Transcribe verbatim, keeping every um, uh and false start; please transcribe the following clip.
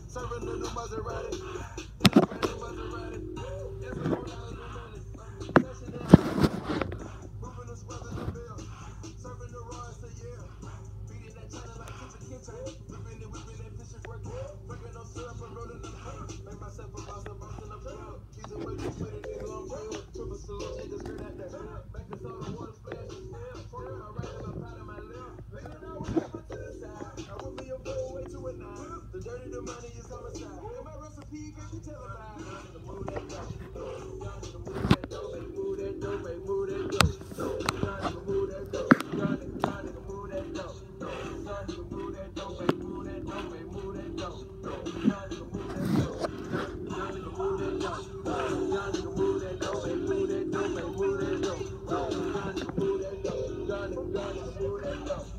Serving the new Maserati. Brand new Maserati. Yes, we gon' out of the money. Session down. Moving the squads in the bill. Serving the Royals to yeah. Beating that China like kitchen kitchen. Whipping it, whipping that fish is working. Working no syrup and rolling the fruit. Make myself a boss, a boss in the field. He's a way to split it, nigga, I'm real. Triple salute, niggas heard that that. Back the soda, water splash, and still. For real, I ride in my pot in my lip. Leaning out with that foot to the side. I want me a full way to a nine. The dirty, the money is homicide. And my recipe can't be televised. Y'all nigga move that dough. Y'all nigga move that dough, baby, move that dough, baby, move that dough. Y'all nigga move that dough. Y'all nigga, y'all nigga move that dough. Y'all nigga move that dough, baby, move that dough, baby, move that dough. Y'all nigga move that dough. Y'all nigga move that dough. Y'all nigga move that dough, baby, move that dough, baby, move that dough. Y'all nigga move that dough. Y'all nigga, y'all nigga move that dough.